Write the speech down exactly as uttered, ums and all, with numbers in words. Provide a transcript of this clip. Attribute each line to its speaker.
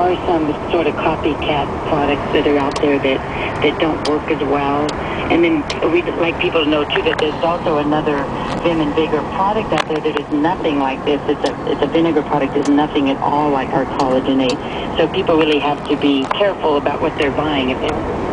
Speaker 1: are some sort of copycat products that are out there that, that don't work as well. And then we'd like people to know, too, that there's also another Vim and Vigor product out there that is nothing like this. It's a, it's a vinegar product is nothing at all like our collagenate. So people really have to be careful about what they're buying if they